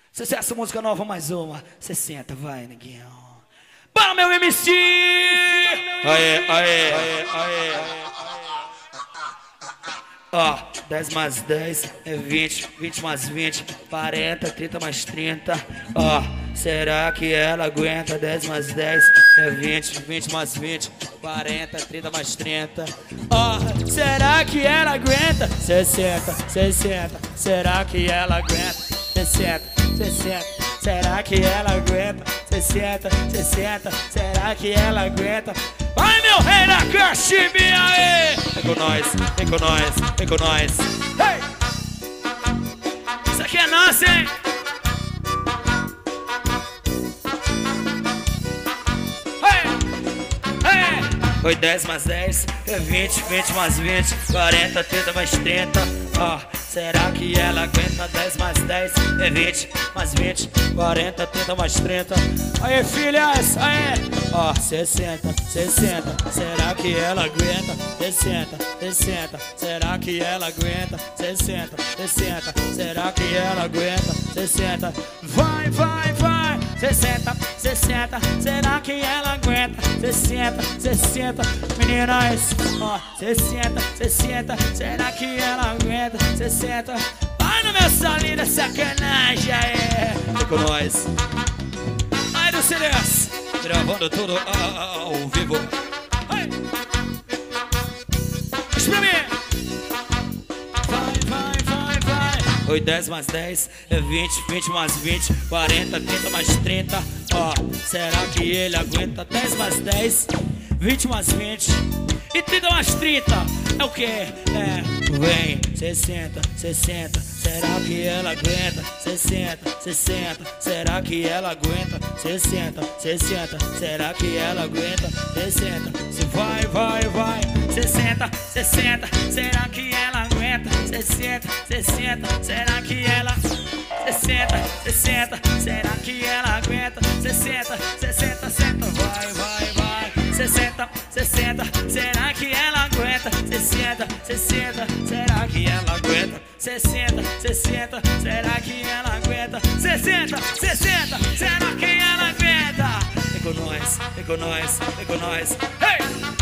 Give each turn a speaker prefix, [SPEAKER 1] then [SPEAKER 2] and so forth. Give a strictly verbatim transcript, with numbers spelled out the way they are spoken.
[SPEAKER 1] Sucesso, música nova, mais uma. sessenta, vai, neguinho. Para meu M C!
[SPEAKER 2] Aê, aê, aê, aê.
[SPEAKER 1] Ó, dez mais dez é vinte, vinte mais vinte, quarenta, trinta mais trinta. Ó, será que ela aguenta? dez mais dez é vinte, vinte mais vinte, quarenta, trinta mais trinta. Ó, será que ela aguenta? sessenta, sessenta, será que ela aguenta? sessenta, sessenta, será que ela aguenta? sessenta, sessenta, será que ela aguenta? Vai, meu rei da cachimia, aí!
[SPEAKER 2] Vem com nós, vem com nós, vem com nós.
[SPEAKER 1] Hey! Isso aqui é nosso, hein? Hey! Hey! Foi dez mais dez, é vinte, vinte mais vinte, quarenta, trinta mais trinta. Ó, será que ela aguenta? dez mais dez é vinte, mais vinte, quarenta, trinta mais trinta. Aí, filhas, aí! Ó, sessenta, sessenta, será que ela aguenta? sessenta, sessenta, será que ela aguenta? sessenta, sessenta, será que ela aguenta? sessenta, vai, vai, vai! sessenta, sessenta, será que ela aguenta? sessenta, sessenta, meninas, ó, sessenta, sessenta, será que ela aguenta? sessenta, vai no meu salinho da sacanagem, aí!
[SPEAKER 2] Vem com nós.
[SPEAKER 1] Aí do C D S,
[SPEAKER 2] Gravando tudo ao vivo.
[SPEAKER 1] hey! Deixa pra mim! Vai, vai, vai, vai! Foi dez mais dez é vinte, vinte mais vinte, quarenta, trinta mais trinta. Ó, será que ele aguenta? dez mais dez, vinte mais vinte e trinta mais trinta. É o que? É, vem, sessenta, sessenta, será que ela aguenta? sessenta, sessenta, será que ela aguenta? sessenta, sessenta, será que ela aguenta? sessenta, se vai, vai, vai. sessenta, sessenta, será que ela aguenta? sessenta, sessenta, será que ela... sessenta, sessenta, será que ela aguenta? sessenta, sessenta, sessenta, vai, vai, vai. sessenta, sessenta, será que ela aguenta? sessenta, sessenta, será que ela aguenta? sessenta, sessenta, será que ela aguenta? sessenta, sessenta, será que ela aguenta? Vem com nós, vem com nós, vem com nós. Hey!